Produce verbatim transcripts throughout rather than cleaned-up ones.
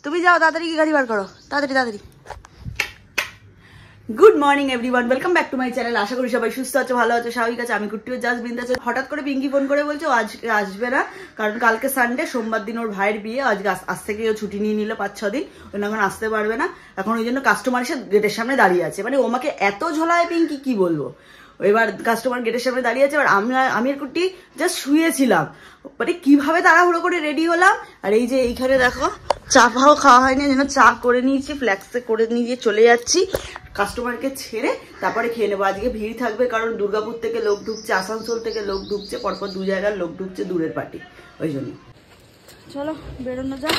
তুমি যাও তাড়াতাড়ি গাড়ি বার করো, তাড়াতাড়ি তাড়াতাড়ি। Good morning everyone, welcome back to my channel. আশা করি সবাই সুস্থ আছো, ভালো আছো, স্বাভাবিক আছে। আমি কুট্টিও জাস্ট বিন্দাস। হঠাৎ করে পিঙ্কি ফোন করে বলছে ও আজকে আসবে না, কারণ কালকে সানডে, সোমবার দিন ওর ভাইয়ের বিয়ে। আজকে আজ থেকে ও ছুটি নিয়ে নিল পাঁচ ছ দিন, ও এখন আসতে পারবে না। এখন ওই জন্য কাস্টমার এসে গেটের সামনে দাঁড়িয়ে আছে। মানে ও আমাকে এত ঝোলায় পিঙ্কি, কি বলবো। এবার কাস্টমার গেটের সামনে দাঁড়িয়ে আছে, এবার আমরা আমি আর কুট্টি জাস্ট শুয়েছিলাম। মানে কিভাবে তাড়াহুড়ো করে রেডি হলাম। আর এই যে এইখানে দেখো চা ফাও খাওয়া হয়নি, যেন চা করে নিয়েছি, ফ্ল্যাক্সে করে নিয়ে চলে যাচ্ছি। কাস্টমারকে ছেড়ে তারপরে খেয়ে নেবো। আজকে ভিড় থাকবে, কারণ দুর্গাপুর থেকে লোক ঢুকছে, আসানসোল থেকে লোক ঢুকছে, পরপর দু জায়গার লোক ঢুকছে, দূরের পার্টি, ওই জন্য। চলো বেরোনো যাক।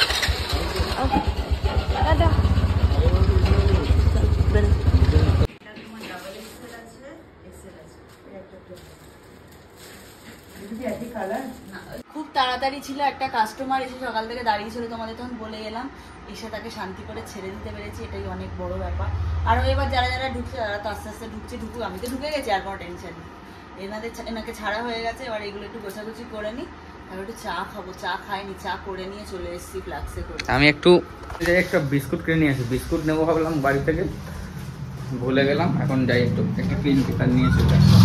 খুব তাড়াতাড়ি ছিল, একটা কাস্টমার এসে সকাল থেকে দাঁড়িয়ে ছিল, তোমাদের তখন বলে গেলাম। এসে তাকে শান্তি করে ছেড়ে দিতে পেরেছি, এটাই অনেক বড় ব্যাপার। আর এবার যারা যারা ঢুকছে তারা তো আস্তে আস্তে ঢুকছে, ঢুকুক, আমি তো ঢুকে গেছি, আর কোনো টেনশন নেই। এনাদের এনাকে ছাড়া হয়ে গেছে, এবার এগুলো একটু গোছাগুছি করে নিই, তারপর একটু চা খাবো। চা খাইনি, চা করে নিয়ে চলে এসেছি ফ্লাক্সে করে। আমি একটু একটা বিস্কুট কিনে নিয়ে আসি, বিস্কুট নেবো ভাবলাম বাড়ি থেকে, ভুলে গেলাম। এখন যাই একটু একটা ক্রিম পেপার নিয়ে চলে আসি।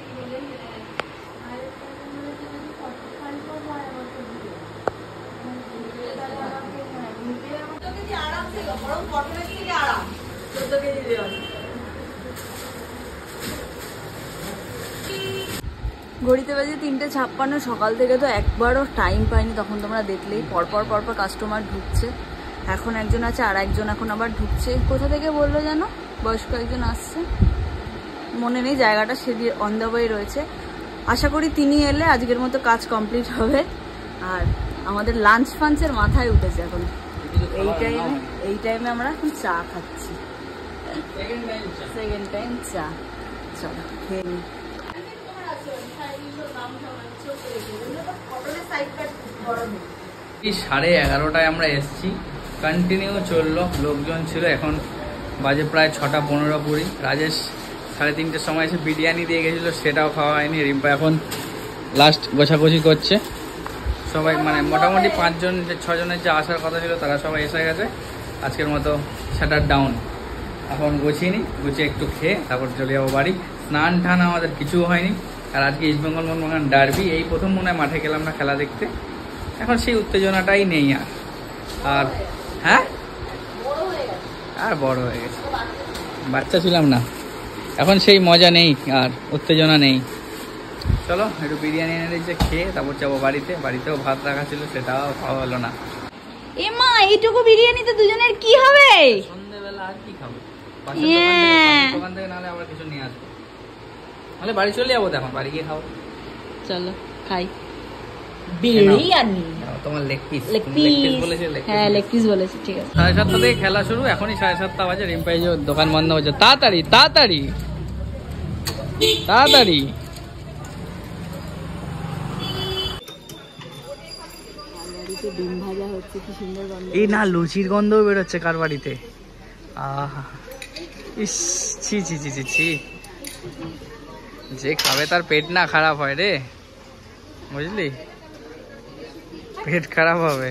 ঘড়িতে বাজে তিনটে ছাপ্পান্ন। সকাল থেকে তো একবারও টাইম পাইনি, তখন তোমরা দেখলেই পরপর পরপর কাস্টমার ঢুকছে। এখন একজন আছে, আর একজন এখন আবার ঢুকছে। কোথা থেকে বললো যেন, বয়স্ক একজন আসছে, মনে নেই, জায়গাটা সেদিকে অন দ্য ওয়ে রয়েছে। আশা করি তিনি এলে আজকের মতো কাজ কমপ্লিট হবে। আর আমাদের লাঞ্চ ফাঞ্চের মাথায় উঠেছে এখন। এই টাইমে এই টাইমে আমরা এখন চা খাচ্ছি, সেকেন্ড টাইম চা। চলো খেয়ে নিই। সাড়ে এগারোটায় আমরা এসছি, কন্টিনিউ চললো, লোকজন ছিল। এখন বাজে প্রায় ছটা পনেরো কুড়ি। রাজেশ সাড়ে তিনটের সময় এসে বিরিয়ানি দিয়ে গেছিলো, সেটাও খাওয়া হয়নি। রিম্পা এখন লাস্ট গোছাগুছি করছে। সবাই মানে মোটামুটি পাঁচজন যে ছজনের যে আসার কথা ছিল তারা সবাই এসে গেছে। আজকের মতো শাটার ডাউন। এখন গুছিয়ে নিই, গুছিয়ে একটু খেয়ে তারপর চলে যাবো বাড়ি। স্নান টান আমাদের কিছু হয়নি। আর আজকে ইস্টবেঙ্গল মোহনবাগান ডার্বি, এই প্রথম মনে হয় মাঠে গেলাম না খেলা দেখতে। এখন সেই উত্তেজনাটাই নেই আর। আর হ্যাঁ, আর বড় হয়ে গেছে, বাচ্চা ছিলাম না, এখন সেই মজা নেই আর উত্তেজনা নেই। চলো একটু বিরিয়ানি এনে দিচ্ছে, খেয়ে তারপর যাবো বাড়িতে। বাড়িতেও ভাত রাখা ছিল, সেটাও খাওয়া হলো না। এ মা, এইটুকু বিরিয়ানিতে দুজনের কি হবে? সন্ধ্যেবেলা আর কি খাবো, দোকান থেকে নাহলে আবার কিছু নিয়ে আসবো, নাহলে বাড়ি চলে যাবো। এখন বাড়ি গিয়ে খাবো। চলো খাই বিরিয়ানি। তোমার লেগ পিস, লেগ পিস বলেছে, হ্যাঁ লেগ পিস বলেছে, ঠিক আছে। সাড়ে সাতটা থেকে খেলা শুরু, এখনই সাড়ে সাতটা বাজে। রিম্পাই যে দোকান বন্ধ হচ্ছে, তাড়াতাড়ি তাড়াতাড়ি তাড়াতাড়ি। ডিম ভাজা হচ্ছে, কি সুন্দর গন্ধ। এই না, লুচির গন্ধও বেরোচ্ছে কার বাড়িতে। আহা, ইস, ছি ছি ছি ছি ছি। যে খাবে তার পেট না খারাপ হয় রে, বুঝলি, পেট খারাপ হবে।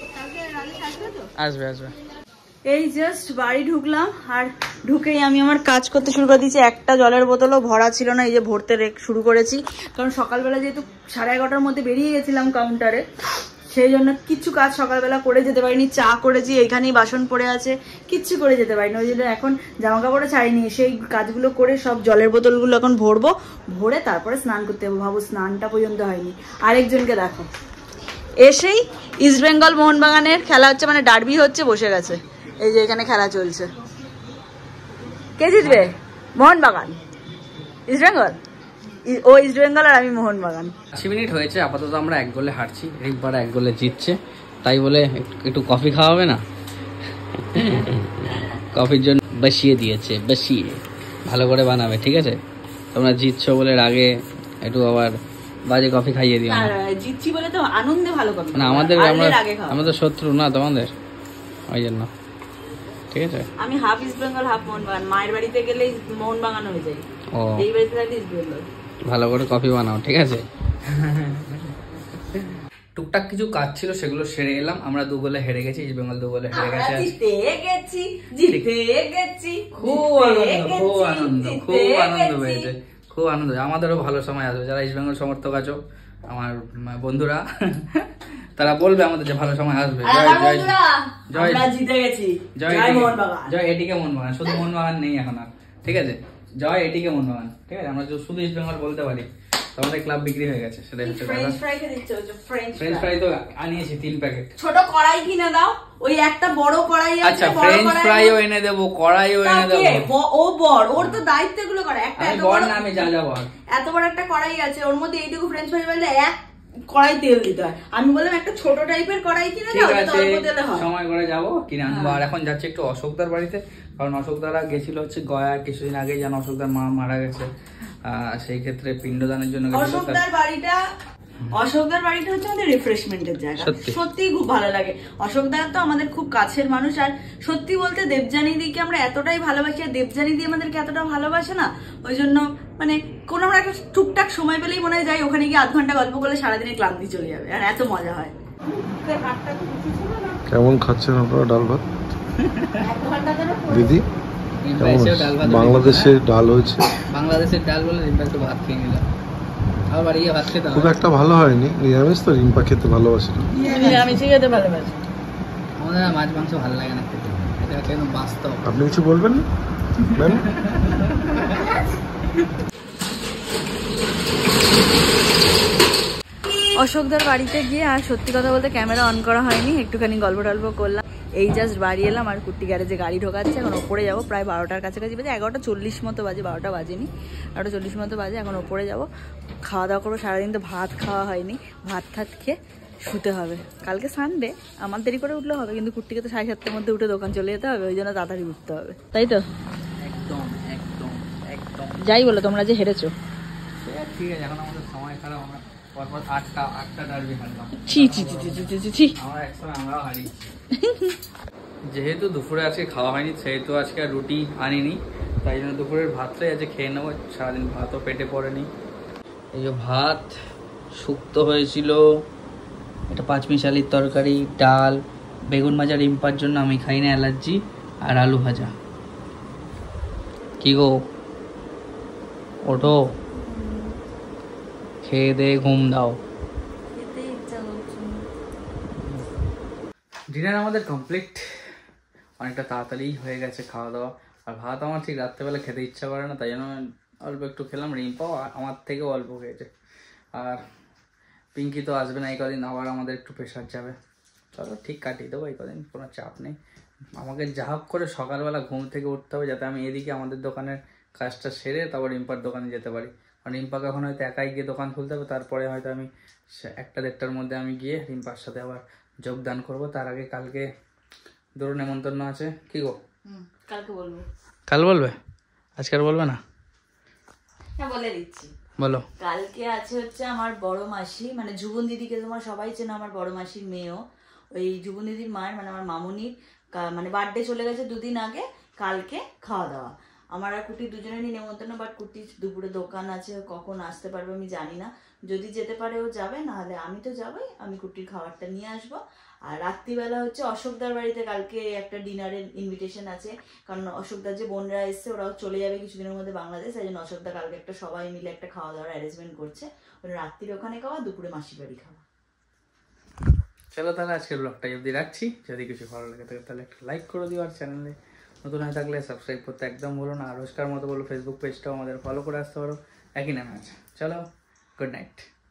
আসবে আসবে। এই জাস্ট বাড়ি ঢুকলাম, আর ঢুকেই আমি আমার কাজ করতে শুরু করে দিয়েছি। একটা জলের বোতলও ভরা ছিল না, এই যে ভরতে শুরু করেছি। কারণ সকালবেলা যেহেতু সাড়ে এগারোটার মধ্যে বেরিয়ে গেছিলাম কাউন্টারে, সেই জন্য কিচ্ছু কাজ সকালবেলা করে যেতে পারিনি। চা করেছি, এইখানেই বাসন পড়ে আছে, কিচ্ছু করে যেতে পারিনি। ওই জন্য এখন জামা কাপড়ও ছাড়িনি, সেই কাজগুলো করে সব জলের বোতলগুলো এখন ভরবো, ভরে তারপরে স্নান করতে যাবো। ভাবো স্নানটা পর্যন্ত হয়নি। আরেকজনকে দেখো, এসেই ইস্টবেঙ্গল মোহনবাগানের খেলা হচ্ছে, মানে ডার্বি হচ্ছে, বসে গেছে। এই যে এখানে খেলা চলছে, কে জিতবে? মোহনবাগান, ইস্টবেঙ্গল। ও ইস্টবেঙ্গল আর আমি মোহনবাগান। আশি মিনিট হয়েছে, আপাতত আমরা এক গোলে হারছি, রিম্পারা এক গোলে জিতছে। তাই বলে একটু কফি খাওয়াবে না? কফির জন্য বসিয়ে দিয়েছে, বসিয়ে ভালো করে বানাবে, ঠিক আছে? তোমরা জিতছো বলে রাগে একটু আবার বাজে কফি খাইয়ে দিও না। জিতছি বলে তো আনন্দে ভালো কফি না, আমাদের আমরা আমরা তো শত্রু না তোমাদের, ওই জন্য, ঠিক আছে? আমি হাফ ইস্টবেঙ্গল হাফ মোহনবাগান। মায়ের বাড়িতে গেলে মোহনবাগান হয়ে যায়, ও এই বাড়িতে থাকলে ইস্টবেঙ্গল। ভালো করে কফি বানাও, ঠিক আছে? টুকটাক কিছু কাজ ছিল সেগুলো সেরে এলাম। আমরা দু গোলে হেরে গেছি, ইস্ট বেঙ্গল দু গোলে হেরে গেছে। খুব আনন্দ খুব আনন্দ খুব আনন্দ পেয়েছে, খুব আনন্দ। আমাদেরও ভালো সময় আসবে, যারা ইস্ট বেঙ্গল সমর্থক আছো আমার বন্ধুরা তারা বলবে আমাদের যে ভালো সময় আসবে। জয় জয় জিতে গেছি, জয় জয় এটিকে মোহনবাগান, শুধু মোহনবাগান নেই এখন আর, ঠিক আছে? জয় এটিকে মোহনবাগান, ঠিক আছে? আমরা শুধু ইস্ট বেঙ্গল বলতে পারি, আমাদের ক্লাব বিক্রি হয়ে গেছে। সেটাই হচ্ছে ফ্রেঞ্চ ফ্রাই কে দিচ্ছ? ফ্রেঞ্চ ফ্রাই তো আনিয়েছি তিন প্যাকেট। ছোট কড়াই কিনে দাও, ওই একটা বড় কড়াই আছে। আচ্ছা ফ্রেঞ্চ ফ্রাইও এনে দেবো, কড়াইও এনে দেবো। ও বড়, ওর তো দায়িত্ব গুলো করে। একটা এত বড় না, আমি যা যা বড়, এত বড় একটা কড়াই আছে, ওর মধ্যে এইটুকু ফ্রেঞ্চ ফ্রাই বললে এক কড়াই তেল দিতে হয়। আমি বললাম একটা ছোট টাইপের কড়াই কিনে দাও, যাতে অল্প তেলে হয়। সময় করে যাবো কিনে আনবো। আর এখন যাচ্ছি একটু অশোকদার বাড়িতে, কারণ অশোকদারা গেছিল হচ্ছে গয়া কিছুদিন আগে, যেন অশোকদার মা মারা গেছে, সেই ক্ষেত্রে পিণ্ডদানের জন্য। অশোকদার বাড়িটা অশোকদার বাড়িটা হচ্ছে আমাদের রিফ্রেশমেন্টের জায়গা, সত্যি খুব ভালো লাগে। অশোকদার তো আমাদের খুব কাছের মানুষ, আর সত্যি বলতে দেবযানী দিকে আমরা এতটাই ভালোবাসি, আর দেবযানী দি আমাদেরকে এতটা ভালোবাসে না, ওই জন্য মানে কোনো আমরা একটা টুকটাক সময় পেলেই মনে হয় যাই ওখানে গিয়ে আধ ঘন্টা গল্প করলে সারাদিনে ক্লান্তি চলে যাবে, আর এত মজা হয়। কেমন খাচ্ছেন আপনারা ডাল ভাত দিদি? বাংলাদেশের ডাল হয়েছে, বাংলাদেশের ডাল বলে একটু ভাত খেয়ে নিলাম। আবার ইয়ে ভাত খেতে খুব একটা ভালো হয়নি, নিরামিষ তো, রিম্পা খেতে ভালোবাসে না। নিরামিষই খেতে ভালোবাসে, আমাদের মাছ মাংস ভালো লাগে না খেতে, এটা হচ্ছে একদম বাস্তব। আপনি কিছু বলবেন না ম্যাম? অশোকদার বাড়িতে গিয়ে আর সত্যি কথা বলতে ক্যামেরা অন করা হয়নি, একটুখানি গল্প টল্প করলাম। এই জাস্ট বাড়ি এলাম, আর কুট্টি গ্যারেজে গাড়ি ঢোকাচ্ছে, এখন ওপরে যাবো। প্রায় বারোটার কাছাকাছি বাজে, এগারোটা চল্লিশ মতো বাজে, বারোটা বাজেনি, এগারোটা চল্লিশ মতো বাজে। এখন ওপরে যাবো, খাওয়া দাওয়া করবো। সারাদিন তো ভাত খাওয়া হয়নি, ভাত ঠাত খেয়ে শুতে হবে। কালকে সানডে, আমার দেরি করে উঠলে হবে, কিন্তু কুট্টিকে তো সাড়ে সাতটার মধ্যে উঠে দোকান চলে যেতে হবে, ওই জন্য তাড়াতাড়ি উঠতে হবে, তাই তো? একদম একদম একদম যাই বলো, তোমরা যে হেরেছো। ঠিক আছে, এখন আমাদের সময় খারাপ, আমরা পরপর আটটা আটটা ডার্বি হারলাম। ছি ছি ছি ছি ছি ছি, আমরা একসময় আমরাও হারি। যেহেতু দুপুরে আজকে খাওয়া হয়নি, সেহেতু আজকে আর রুটি আনিনি, তাই জন্য দুপুরের ভাতটাই আজকে খেয়ে নেবো। সারাদিন ভাতও পেটে পড়েনি। এই যে ভাত শুক্তো হয়েছিল, এটা পাঁচমিশালির তরকারি, ডাল, বেগুন ভাজা রিম্পার জন্য, আমি খাই না অ্যালার্জি, আর আলু ভাজা। কি গো ওঠো, খেয়ে দে ঘুম দাও। ডিনার আমাদের কমপ্লিট, অনেকটা তাড়াতাড়ি হয়ে গেছে খাওয়া দাওয়া। আর ভাত আমার ঠিক রাত্রেবেলা খেতে ইচ্ছা করে না, তাই জন্য অল্প একটু খেলাম। রিম্পাও আমার থেকেও অল্প খেয়েছে। আর পিঙ্কি তো আসবে না এই কদিন, আবার আমাদের একটু প্রেশার যাবে। চলো ঠিক কাটিয়ে দেবো এই কদিন, কোনো চাপ নেই। আমাকে যা হোক করে সকালবেলা ঘুম থেকে উঠতে হবে, যাতে আমি এদিকে আমাদের দোকানের কাজটা সেরে তারপর রিম্পার দোকানে যেতে পারি। কারণ রিম্পাকে এখন হয়তো একাই গিয়ে দোকান খুলতে হবে, তারপরে হয়তো আমি একটা দেড়টার মধ্যে আমি গিয়ে রিম্পার সাথে আবার যোগদান করব। তার আগে কালকে ধরুন নেমন্তন্ন আছে। কি গো? কালকে বলবো। কাল বলবে? আজকে আর বলবে না? হ্যাঁ বলে দিচ্ছি, বলো। কালকে আছে হচ্ছে আমার বড় মাসি, মানে যুবন দিদিকে তোমার সবাই চেনো, আমার বড় মাসির মেয়েও, ওই যুবন দিদির মায়ের মানে আমার মামুনির মানে বার্থডে চলে গেছে দুদিন আগে, কালকে খাওয়া দাওয়া। আমার আর কুটি দুজনেরই নেমন্তন্ন, বাট কুটি দুপুরে দোকান আছে, কখন আসতে পারবে আমি জানি না। যদি যেতে পারে ও যাবে, নাহলে আমি তো যাবোই, আমি কুটির খাবারটা নিয়ে আসবো। আর রাত্রিবেলা হচ্ছে অশোকদার বাড়িতে কালকে একটা ডিনারের ইনভিটেশন আছে, কারণ অশোকদার যে বোনরা এসছে ওরাও চলে যাবে কিছুদিনের মধ্যে বাংলাদেশ, তাই জন্য অশোকদা কালকে একটা সবাই মিলে একটা খাওয়া দাওয়ার অ্যারেঞ্জমেন্ট করছে। ওরা রাত্রির ওখানে খাওয়া, দুপুরে মাসির বাড়ি খাওয়া। চলো তাহলে আজকের ব্লগটা অবধি রাখছি। যদি কিছু ভালো লাগে থাকে তাহলে একটা লাইক করে দিও, আর চ্যানেলে নতুন হয়ে থাকলে সাবস্ক্রাইব করতে একদম বলো না। আর রোজকার মতো বলো ফেসবুক পেজটাও আমাদের ফলো করে আসতে পারো, একই নামে আছে। চলো, গুড নাইট।